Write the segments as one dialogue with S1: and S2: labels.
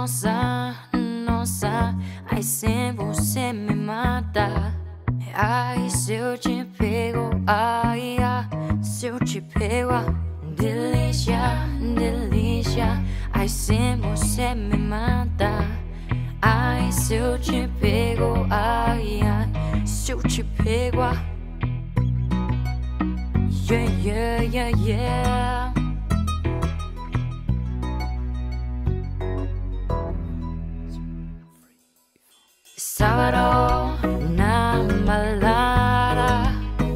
S1: nossa, ai sem você me mata. Ai, se eu te pego, ai, se eu te pego, delícia, delícia. Ai, sem você me mata. Ai, se eu te pego, ai, se eu te pego. Yeah, yeah, yeah, yeah. Sábado na balada,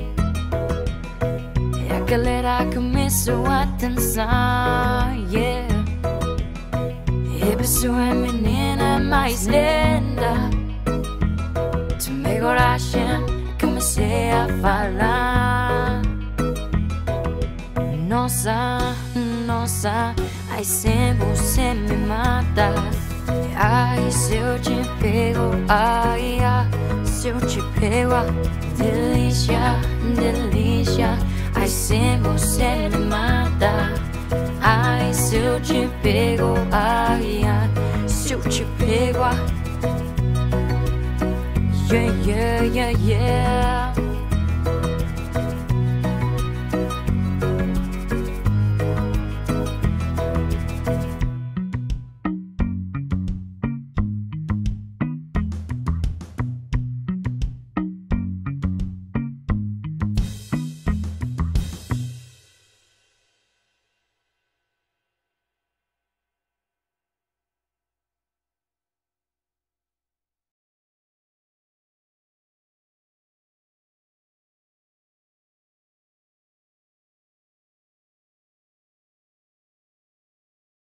S1: é a galera que me sua atenção, yeah. E a pessoa menina mais linda, tomei coragem, comecei a falar. Nossa, nossa, ai sem você me mata. Ai, se eu te pego, ai, se eu te pego, delícia, delícia. Ai, sem você me mata. Ai, se eu te pego, ai, se eu te pego. Yeah, yeah, yeah, yeah.